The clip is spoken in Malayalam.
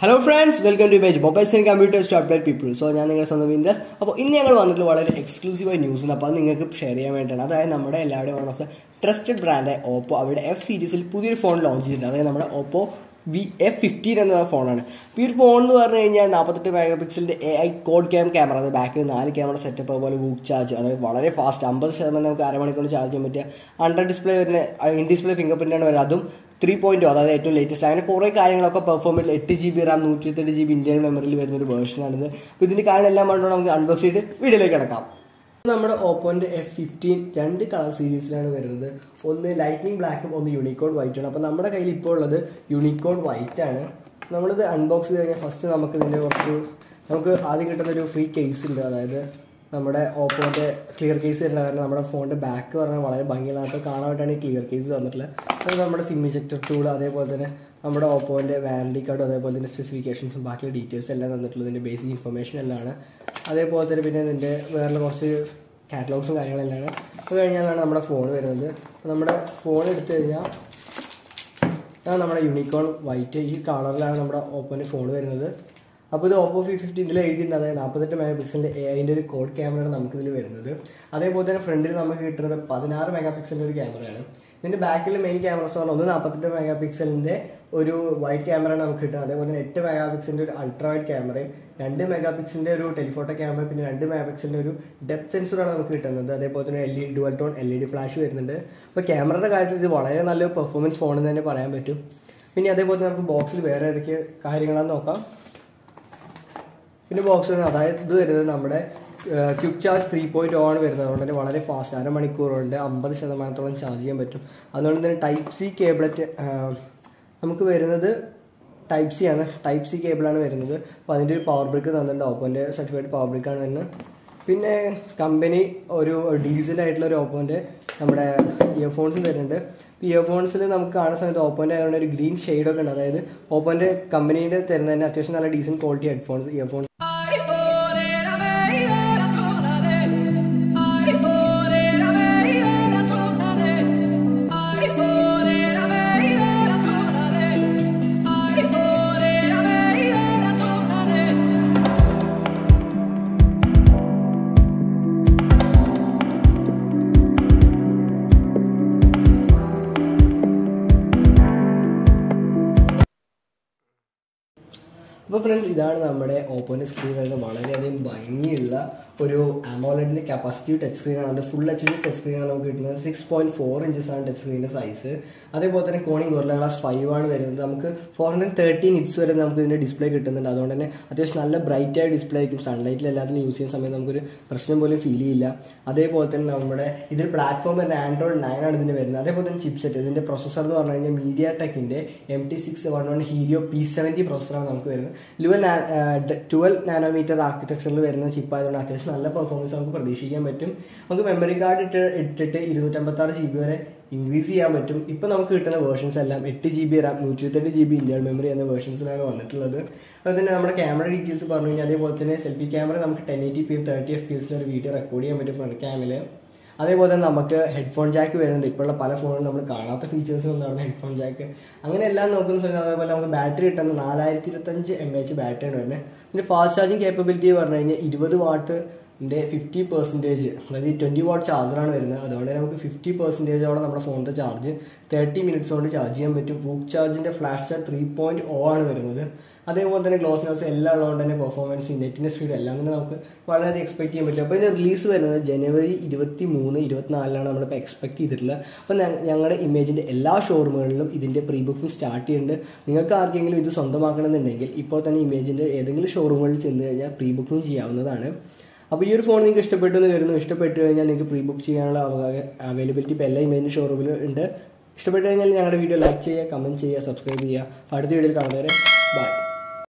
Hello friends, welcome to Image Mobiles and Computers to Update People. So, I am Indras. So, in this exclusive news, I will share one of the trusted brand Oppo. F series is phone launch. Oppo F15 എന്ന ഫോണാണ്. അപ്പോൾ ഈ ഒരു ഫോൺ എന്ന് പറഞ്ഞു കഴിഞ്ഞാൽ 48 മെഗാ പിക്സലിന്റെ AI കോഡ് camera, അത് ബാക്കിൽ 4 ക്യാമറ സെറ്റപ്പ്, അതുപോലെ ബൂക്ക് ചാർജ്, അതായത് വളരെ ഫാസ്റ്റ് 50% നമുക്ക് അരമണിക്കൂർ ചാർജ് ചെയ്യാൻ പറ്റിയ അണ്ടർ ഡിസ്പ്ലേ വരുന്ന ഇൻ ഡിസ്പ്ലേ ഫിംഗർ പ്രിന്റാണ് വരുന്നത്. അതും 3.0, അതായത് ഏറ്റവും ലേറ്റസ്റ്റ്. അങ്ങനെ കുറേ കാര്യങ്ങളൊക്കെ പെർഫോം ചെയ്ത് 8GB RAM 128GB ഇന്ത്യൻ മെമ്മറിയിൽ വരുന്ന ഒരു വേർഷനാണിത്. അപ്പോൾ ഇതിന്റെ കാരണം എല്ലാം കണ്ടോ നമുക്ക് അൺബോക്സ് ചെയ്ത് വീഡിയോയിലേക്ക് കിടക്കാം. നമ്മുടെ ഓപ്പോന്റെ F15 രണ്ട് കളർ സീരീസിലാണ് വരുന്നത്. ഒന്ന് ലൈറ്റ്നിങ് ബ്ലാക്കും ഒന്ന് യൂണിക്കോഡ് വൈറ്റ് ആണ്. അപ്പോൾ നമ്മുടെ കയ്യിൽ ഇപ്പോൾ ഉള്ളത് യൂണിക്കോഡ് വൈറ്റ് ആണ്. നമ്മളിത് അൺബോക്സ് ചെയ്ത് കഴിഞ്ഞാൽ ഫസ്റ്റ് നമുക്ക് ആദ്യം കിട്ടുന്ന ഒരു ഫ്രീ കേസ് ഉണ്ട്. അതായത് നമ്മുടെ ഓപ്പോന്റെ ക്ലിയർ കേസ് തരുന്ന കാരണം നമ്മുടെ ഫോണിന്റെ ബാക്ക് പറഞ്ഞാൽ വളരെ ഭംഗിയില്ലാത്ത കാണാനായിട്ടാണ് ഈ ക്ലിയർ കേസ് തന്നിട്ടുള്ളത്. അത് നമ്മുടെ സിം ഇജക്ടർ ടൂൾ, അതേപോലെ തന്നെ നമ്മുടെ ഓപ്പോന്റെ വാറണ്ടി കാർഡും, അതേപോലെ തന്നെ സ്പെസിഫിക്കേഷൻസും ബാക്കിയുള്ള ഡീറ്റെയിൽസ് എല്ലാം തന്നിട്ടുള്ളത്, ഇതിന്റെ ബേസിക് ഇൻഫർമേഷൻ എല്ലാമാണ്. അതേപോലെ തന്നെ പിന്നെ ഇതിന്റെ വേറെ കുറച്ച് കാറ്റലോഗ്സും കാര്യങ്ങളെല്ലാം. അത് കഴിഞ്ഞാലാണ് നമ്മുടെ ഫോൺ വരുന്നത്. നമ്മുടെ ഫോൺ എടുത്തു കഴിഞ്ഞാൽ നമ്മുടെ യൂണിക്കോൺ വൈറ്റ് ഈ കളറിലാണ് നമ്മുടെ ഓപ്പോന്റെ ഫോൺ വരുന്നത്. അപ്പോൾ ഇത് Oppo F15 ഇതിൽ എഴുതിയിട്ടുണ്ട്, അതായത് 48 മെഗാ പിക്സലിന്റെ AI ഒരു കോഡ് ക്യാമറയാണ് നമുക്കിതിൽ വരുന്നത്. അതേപോലെ തന്നെ ഫ്രണ്ടിൽ നമുക്ക് കിട്ടുന്നത് 16 മെഗാ പിക്സലിന്റെ ഒരു ക്യാമറയാണ്. ഇതിന്റെ ബാക്കിൽ മെയിൻ ക്യാമറസ് പറഞ്ഞാൽ ഒന്ന് 48 മെഗാ പിക്സലിന്റെ ഒരു വൈഡ് ക്യാമറയാണ് നമുക്ക് കിട്ടുന്നത്. അതേപോലെ തന്നെ 8 മെഗാ പിക്സലിന്റെ ഒരു അൾട്രാ വൈഡ് ക്യാമറയും 2 മെഗാ പിക്സലിന്റെ ഒരു ടെലിഫോട്ടോ ക്യാമറ, പിന്നെ 2 മെഗാ പിക്സലിന്റെ ഒരു ഡെപ്ത് സെൻസറാണ് നമുക്ക് കിട്ടുന്നത്. അതേപോലെ തന്നെ ഡുവൽ ടോൺ LED ഫ്ലാഷ് വരുന്നുണ്ട്. അപ്പോൾ ക്യാമറയുടെ കാര്യത്തിൽ ഇത് വളരെ നല്ലൊരു പെർഫോമൻസ് ഫോൺ എന്ന് തന്നെ പറയാൻ പറ്റും. പിന്നെ അതേപോലെ തന്നെ നമുക്ക് ബോക്സിൽ വേറെ ഏതൊക്കെ കാര്യങ്ങളാണെന്ന് നോക്കാം. പിന്നെ ബോക്സ് അതായത് ഇത് വരുന്നത് നമ്മുടെ ക്വിക്ക് ചാർജ് 3.0 ആണ് വരുന്നത്. അതുകൊണ്ട് തന്നെ വളരെ ഫാസ്റ്റ്, അരമണിക്കൂർ കൊണ്ട് 50% ചാർജ് ചെയ്യാൻ പറ്റും. അതുകൊണ്ട് തന്നെ ടൈപ്പ് സി കേബിളറ്റ് നമുക്ക് വരുന്നത് ടൈപ്പ് സി ആണ്. ടൈപ്പ് സി കേബിളാണ് വരുന്നത്. അപ്പോൾ അതിൻ്റെ ഒരു പവർ ബ്രിക്ക് തന്നിട്ടുണ്ട്. ഓപ്പോൻ്റെ സർട്ടിഫൈഡ് പവർ ബ്രിക്കാണ് വരുന്നത്. പിന്നെ കമ്പനി ഒരു ഡീസൻ്റ് ആയിട്ടുള്ള ഒരു ഓപ്പോൻ്റെ നമ്മുടെ ഇയർഫോൺസും തരുന്നുണ്ട്. ഇയർഫോൺസിൽ നമുക്ക് കാണുന്ന സമയത്ത് ഓപ്പോൻ്റെ ആയതുകൊണ്ട് ഒരു ഗ്രീൻ ഷെയ്ഡൊക്കെ ഉണ്ട്. അതായത് ഓപ്പോൻ്റെ കമ്പനീൻ്റെ തരുന്നതിന് അത്യാവശ്യം നല്ല ഡീസൻറ്റ് ക്വാളിറ്റി ഇയർഫോൺസ്. അപ്പോൾ ഫ്രണ്ട്സ്, ഇതാണ് നമ്മുടെ ഓപ്പോൻ്റെ സ്ക്രീൻ വരുന്നത്. വളരെയധികം ഭംഗിയുള്ള ഒരു AMOLED കപ്പാസിറ്റീവ് ടച്ച് സ്ക്രീനാണ്. അത് ഫുൾ HD ടച്ച് സ്ക്രീനാണ് നമുക്ക് കിട്ടുന്നത്. 6.4 ഇഞ്ചസ് ആണ് ടച്ച് സ്ക്രീനിന്റെ സൈസ്. അതേപോലെ തന്നെ കോണിംഗ് ഗോറില്ല ഗ്ലാസ് 5 ആണ് വരുന്നത്. നമുക്ക് 430 നിറ്റ്സ് വരെ നമുക്ക് ഇതിന്റെ ഡിസ്പ്ലേ കിട്ടുന്നുണ്ട്. അതുകൊണ്ട് തന്നെ അത്യാവശ്യം നല്ല ബ്രൈറ്റ് ആയ ഡിസ്പ്ലേ ആയിരിക്കും. സൺലൈറ്റിൽ എല്ലാത്തിനും യൂസ് ചെയ്യുന്ന സമയത്ത് നമുക്കൊരു പ്രശ്നം പോലും ഫീൽ ചെയ്യില്ല. അതേപോലെ തന്നെ നമ്മുടെ ഇതിൽ പ്ലാറ്റ്ഫോം തന്നെ Android 9 ആണ് ഇതിന് വരുന്നത്. അതേപോലെ തന്നെ ചിപ്സെറ്റ്, ഇതിന്റെ പ്രൊസസർ എന്ന് പറഞ്ഞു കഴിഞ്ഞാൽ MediaTekന്റെ MT611 Helio P70 പ്രൊസസറാണ് നമുക്ക് വരുന്നത്. 12 നാനോമീറ്റർ ആർക്കിടെക്ചറിൽ വരുന്ന ചിപ്പായതുകൊണ്ട് അത്യാവശ്യം നല്ല പെർഫോമൻസ് നമുക്ക് പ്രതീക്ഷിക്കാൻ പറ്റും. നമുക്ക് മെമ്മറി കാർഡ് ഇട്ടിട്ട് 256 GB വരെ ഇൻക്രീസ് ചെയ്യാൻ പറ്റും. ഇപ്പം നമുക്ക് കിട്ടുന്ന വേർഷൻസ് എല്ലാം 8GB RAM 128GB Indian memory എന്ന വേർഷൻസിലാണ് വന്നിട്ടുള്ളത്. അതുപോലെ തന്നെ നമ്മുടെ ക്യാമറ ഡീറ്റെയിൽസ് പറഞ്ഞു കഴിഞ്ഞാൽ അതേപോലെ തന്നെ സെൽഫി ക്യാമറ നമുക്ക് 1080p 30 FPS ഒരു വീഡിയോ റെക്കോർഡ് ചെയ്യാൻ പറ്റും ഫ്രണ്ട് ക്യാമില്. അതേപോലെ തന്നെ നമുക്ക് ഹെഡ്ഫോൺ ജാക്ക് വരുന്നുണ്ട്. ഇപ്പോഴുള്ള പല ഫോണുകളും നമ്മൾ കാണാത്ത ഫീച്ചേഴ്സ് ഒന്നാണ് ഹെഡ്ഫോൺ ജാക്ക്. അങ്ങനെ എല്ലാം നോക്കുന്ന സമയത്ത് അതേപോലെ നമുക്ക് ബാറ്ററി കിട്ടുന്നത് 4025 mAh ബാറ്ററിയാണ് വരുന്നത്. പിന്നെ ഫാസ്റ്റ് ചാർജിങ് കേപ്പബിലിറ്റി പറഞ്ഞു കഴിഞ്ഞാൽ 20 വാട്ടിന്റെ 50%, അതായത് 20 വാട്ട് ചാർജറാണ് വരുന്നത്. അതുകൊണ്ട് തന്നെ നമുക്ക് 50%ഓടെ നമ്മുടെ ഫോണിന്റെ ചാർജ് 30 മിനിറ്റ്സ് കൊണ്ട് ചാർജ് ചെയ്യാൻ പറ്റും. ബൂക്ക് ചാർജിന്റെ ഫ്ലാഷ് ചാർജ് 3.0 ആണ് വരുന്നത്. അതേപോലെ തന്നെ ഗ്ലോസിനസ് എല്ലാം ഉള്ളതുകൊണ്ട് തന്നെ പെർഫോമൻസ്, നെറ്റിന്റെ സ്പീഡ് എല്ലാം തന്നെ നമുക്ക് വളരെ എക്സ്പെക്ട് ചെയ്യാൻ പറ്റും. അപ്പോൾ ഇതിന്റെ റിലീസ് വരുന്നത് ജനുവരി 23, 24 നമ്മളിപ്പോൾ എക്സ്പെക്ട് ചെയ്തിട്ടുള്ളത്. അപ്പോൾ ഞങ്ങളുടെ ഇമേജിന്റെ എല്ലാ ഷോറൂമുകളിലും ഇതിന്റെ പ്രീ ബുക്കിംഗ് സ്റ്റാർട്ട് ചെയ്യുന്നുണ്ട്. നിങ്ങൾക്ക് ആർക്കെങ്കിലും ഇത് സ്വന്തമാക്കണമെന്നുണ്ടെങ്കിൽ ഇപ്പോൾ തന്നെ ഇമേജിന്റെ ഏതെങ്കിലും ഷോറൂമുകളിൽ ചെന്ന് കഴിഞ്ഞാൽ പ്രീ ബുക്കിംഗ് ചെയ്യാവുന്നതാണ്. അപ്പോൾ ഈ ഒരു ഫോൺ നിങ്ങൾക്ക് ഇഷ്ടപ്പെട്ടു എന്ന് വരുന്നു. ഇഷ്ടപ്പെട്ടു കഴിഞ്ഞാൽ നിങ്ങൾക്ക് പ്രീ ബുക്ക് ചെയ്യാനുള്ള അവൈലബിലിറ്റി ഇപ്പോൾ എല്ലാ ഇമേജിന്റെ ഷോറൂമിലും ഉണ്ട്. ഇഷ്ടപ്പെട്ടു കഴിഞ്ഞാൽ ഞങ്ങളുടെ വീഡിയോ ലൈക്ക് ചെയ്യുക, കമന്റ് ചെയ്യുക, സബ്സ്ക്രൈബ് ചെയ്യുക. അടുത്ത വീഡിയോയിൽ കാണുന്നവരെ ബൈ.